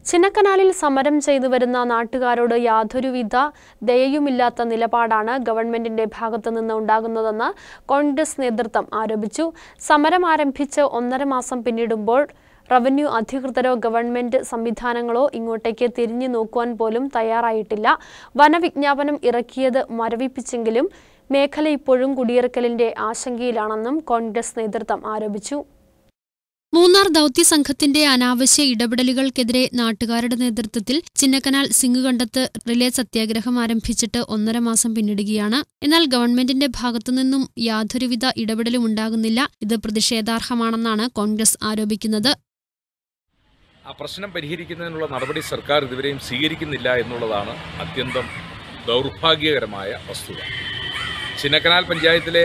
ചിന്നക്കനാലിൽ സമരം ചെയ്തു വരുന്ന നാട്ടുകാരോട് യാതൊരുവിധ ദയയുമില്ലാത്ത നിലപാടാണ് ഗവൺമെന്റിന്റെ ഭാഗത്തുനിന്ന് ഉണ്ടാകുന്നതെന്ന് കോൺഗ്രസ് നേതൃത്വം ആരോപിച്ചു. സമരം ആരംഭിച്ച് 1.5 മാസം പിന്നിടുമ്പോൾ റവന്യൂ അധികൃതരോ ഗവൺമെന്റ് സംവിധാനങ്ങളോ ഇങ്ങോട്ടേക്ക് തിരിഞ്ഞു നോക്കുവാൻ പോലും തയ്യാറായിട്ടില്ല. വനവിജ്ഞാപനം ഇറക്കിയത് മരവിപ്പിച്ചെങ്കിലും മേഖല ഇപ്പോഴും കുടിയിറക്കലിന്റെ ആശങ്കയിലാണെന്നും കോൺഗ്രസ് നേതൃത്വം ആരോപിച്ചു. മൂന്നാർ ദൗത്യ സംഘത്തിന്റെ അനാവശ്യ ഇടപെടലുകൾക്കെതിരെ നാട്ടുകാരുടെ നേതൃത്വത്തിൽ ചിന്നക്കനാൽ സിംഗുകണ്ടത്ത് റിലേ സത്യാഗ്രഹം ആരംഭിച്ചിട്ട് 1.5 മാസം പിന്നിടുകയാണ്. എന്നാൽ ഗവൺമെന്റിന്റെ ഭാഗത്തുനിന്നും യാതൊരുവിധ ഇടപെടലും ഉണ്ടാകുന്നില്ല. ഇത് പ്രതിഷേധാർഹമാണെന്നാണ് കോൺഗ്രസ് ആരോപിക്കുന്നത്. ആ പ്രശ്നം പരിഹരിക്കുന്നതിനുള്ള നടപടി സർക്കാർ ഇതുവരെയും സ്വീകരിക്കുന്നില്ല എന്നുള്ളതാണ് അത്യന്തം ദൗർഭാഗ്യകരമായ വസ്തുത. ചിന്നക്കനാൽ പഞ്ചായത്തിലെ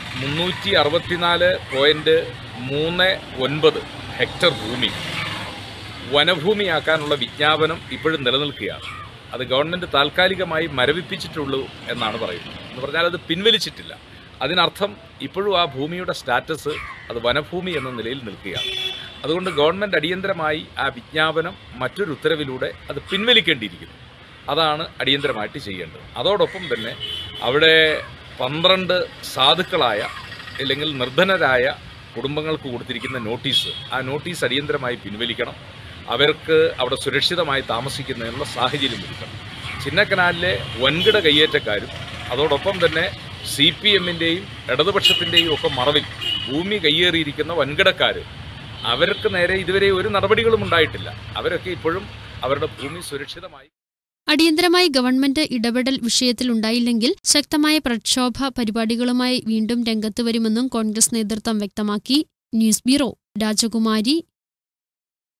364.39 ഹെക്ടർ ഭൂമി വനഭൂമിയാക്കാനുള്ള വിജ്ഞാപനം ഇപ്പോഴും നിലനിൽക്കുകയാണ്. അത് ഗവൺമെൻറ് താൽക്കാലികമായി മരവിപ്പിച്ചിട്ടുള്ളൂ എന്നാണ് പറയുന്നത്. എന്ന് പറഞ്ഞാൽ അത് പിൻവലിച്ചിട്ടില്ല. അതിനർത്ഥം ഇപ്പോഴും ആ ഭൂമിയുടെ സ്റ്റാറ്റസ് അത് വനഭൂമി എന്ന നിലയിൽ നിൽക്കുകയാണ്. അതുകൊണ്ട് ഗവൺമെൻറ് അടിയന്തരമായി ആ വിജ്ഞാപനം മറ്റൊരു ഉത്തരവിലൂടെ അത് പിൻവലിക്കേണ്ടിയിരിക്കുന്നു. അതാണ് അടിയന്തരമായിട്ട് ചെയ്യേണ്ടത്. അതോടൊപ്പം തന്നെ അവിടെ 12 സാധുക്കളായ അല്ലെങ്കിൽ നിർധനരായ കുടുംബങ്ങൾക്ക് കൊടുത്തിരിക്കുന്ന നോട്ടീസ്, ആ നോട്ടീസ് അടിയന്തരമായി പിൻവലിക്കണം. അവർക്ക് അവിടെ സുരക്ഷിതമായി താമസിക്കുന്നതിനുള്ള സാഹചര്യം ഒരുക്കണം. ചിന്നക്കനാലിലെ വൻകിട കയ്യേറ്റക്കാരും അതോടൊപ്പം തന്നെ CPMൻ്റെയും ഇടതുപക്ഷത്തിൻ്റെയും ഒക്കെ മറവിൽ ഭൂമി കയ്യേറിയിരിക്കുന്ന വൻകിടക്കാർ, അവർക്ക് നേരെ ഇതുവരെ ഒരു നടപടികളും ഉണ്ടായിട്ടില്ല. അവരൊക്കെ ഇപ്പോഴും അവരുടെ ഭൂമി സുരക്ഷിതമായി. അടിയന്തരമായി ഗവൺമെന്റ് ഇടപെടൽ വിഷയത്തിൽ ഉണ്ടായില്ലെങ്കിൽ ശക്തമായ പ്രക്ഷോഭ പരിപാടികളുമായി വീണ്ടും രംഗത്ത് വരുമെന്നും കോൺഗ്രസ് നേതൃത്വം വ്യക്തമാക്കി. ന്യൂസ് ബ്യൂറോ, രാജകുമാരി.